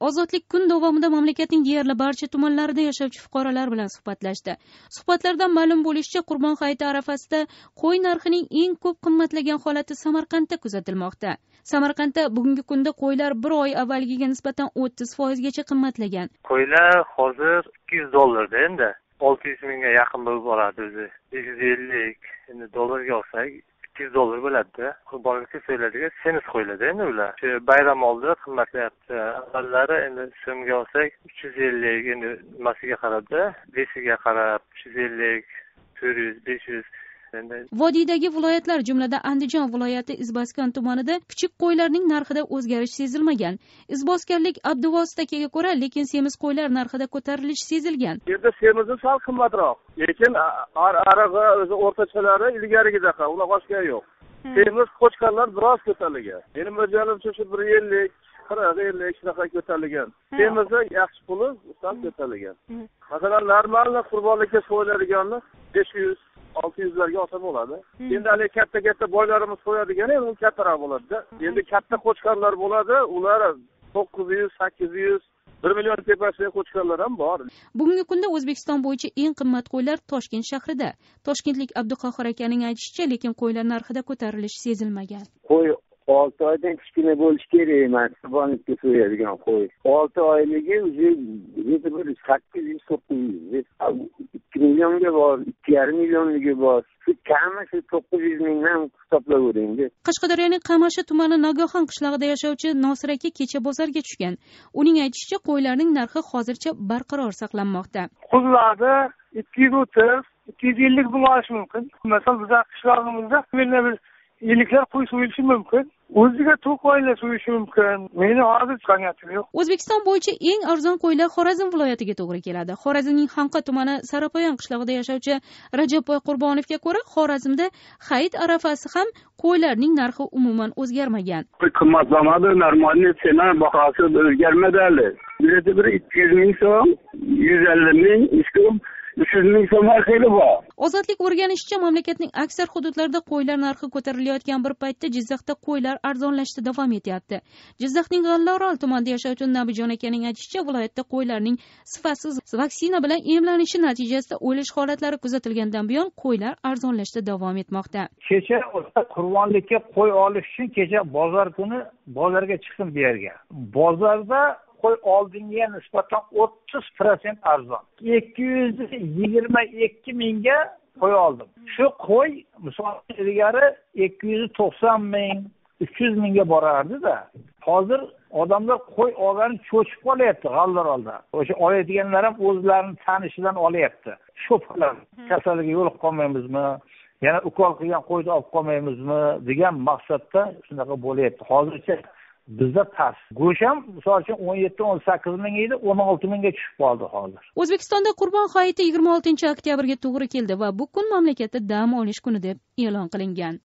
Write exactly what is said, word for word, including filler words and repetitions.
Ozodlik kun davomida mamlakatning deyarli barcha tumanlarida yashovchi fuqarolar bilan suhbatlashdi. Suhbatlardan ma'lum bo'lishicha, Qurbon hayiti arafasida qo'y narxining eng ko'p qimmatlagan holati Samarqandda kuzatilmoqda. Samarqandda bugungi kunda qo'ylar bir oy avvalgiga nisbatan o'ttiz foizgacha qimmatlagan. Qo'ylar hozir ikki yuz dollarda endi olti yuz mingga yaqin bo'lib boradi o'zi. besh yuz ellik endi dollarga olsak ikki yuz dollar bo'ladi-da. Qurbonlikka so'yiladigan semiz qo'yiladi endi ular. Shu bayram oldi qimmatlayapti. Avvallari endi so'mga olsak uch yuz ellik, endi nimasiga qarab-da, besiga qarab uch yuz ellik, to'rt yuz, besh yuz. Vodiydagi viloyatlar jumladan Andijon viloyati Izboskan tumanida kichik qo'ylarning narxida o'zgarish sezilmagan. Izboskanlik Abduvosita akaga ko'ra, lekin semiz qo'ylar narxida ko'tarilish sezilgan. Bu yerda semizi sal qimmatroq, lekin arig'i o'zi o'rtachalari ilgarigidaqa, ular oshgani yo'q. Semiz qo'chqarlar biroz ko'tarilgan. Mening mo'ljallimcha shu bir ellik, qirq, ellik shunaqa ko'tarilgan. Semizi yaxshi puli sal ko'tarilgan. Masalan, normal qurbonlikka so'yiladiganni besh yuz olti yuzlarga olsa bo'ladi. Endi hali katta-katta boylarimiz qo'yadigani u kattaroq bo'ladi-da. Endi katta qo'chqarlar bo'ladi, ular to'qqiz yuz, sakkiz yuz, bir million tepasida qo'chqarlar ham bor. Bugungi kunda O'zbekiston bo'yicha eng qimmat qo'ylar Toshkent shahrida. Toshkentlik Abduqahhor akaning aytishicha, lekin qo'ylar narxida ko'tarilish sezilmagan. Qo'y olti oydan kichkina bo'lishi kerak emas, qurbonlikka so'yadigan qo'y. olti oyligi o'zi bir sakkiz yuz, to'qqiz yuz, ikki millionga bor, ikki yarim millionligi bor. Shu kami shu to'qqiz yuz mingdan hisoblayvering. Qashqadaryoning Qamashi tumani Nagoxon qishlog'ida yashovchi Nosir aka kecha bozorga tushgan. Uning aytishicha, qo'ylarning narxi hozircha barqaror saqlanmoqda. Qullarda ikki yuz o'ttiz, ikki yuz ellik bo'lishi mumkin. Masalan, bizning qishlog'imizda bir yilliklar qo'y so'yilishi mumkin. O'ziga to'q oylar so'yishi mumkin. Meni hozir chiqaryapti yo'q. O'zbekiston bo'yicha eng arzon qo'ylar Xorazm viloyatiga to'g'ri keladi. Xorazmning Xanqa tumani Sarapoyon qishlog'ida yashovchi Rajabboy Qurbonovga ko'ra, Xorazmda hayit arafasi ham qo'ylarning narxi umuman o'zgarmagan. Qo'y qimmatlamadi, normalniy sena bahosi o'zgarmadi hali. Birisi bir ikki yuz ming so'm, yuz ellik ming, uch yuz ming so'm xili bor. Ozodlik o'rganishicha, mamlakatning aksar hududlarida qo'ylar narxi ko'tarilayotgan bir paytda Jizzaxda qo'ylar arzonlashda davom etyapti. Jizzaxning G'allaorol tumanida yashovchi Nabijon akaning aytishicha, viloyatda qo'ylarning sifatsiz vaksina bilan emlanishi natijasida o'lish holatlari kuzatilgandan buyon qo'ylar arzonlashda davom etmoqda. Kecha qurbonlikka qo'y olish uchun kecha bozor kuni bozorga chiqdim bu yerga. Bozorda qo'y oldingiga nisbatan o'ttiz foiz arzon. ikki yuz yigirma ikki mingga qo'y oldim. Shu qo'y misol ilgari ikki yuz to'qson ming, uch yuz mingga borardi-da. Hozir odamlar qo'y olgani cho'chib qolyapti G'allaorolda. O'sha oladiganlar ham o'zlarining tanishidan olyapti. Sho'plar kasaliga yo'liqib qolmaymizmi? Yana ukol qilgan qo'yni olib qolmaymizmi degan maqsadda shunaqa bo'lyapti. Hozircha bizda past. Go'sht ham misol uchun o'n yetti o'n sakkiz ming edi, o'n olti mingga tushib qoldi hozir. O'zbekistonda Qurbon hayiti yigirma oltinchi oktyabrga to'g'ri keldi va bu kun mamlakatda dam olish kuni deb e'lon qilingan.